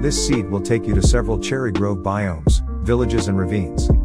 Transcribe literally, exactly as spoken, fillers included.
This seed will take you to several cherry grove biomes, villages and ravines.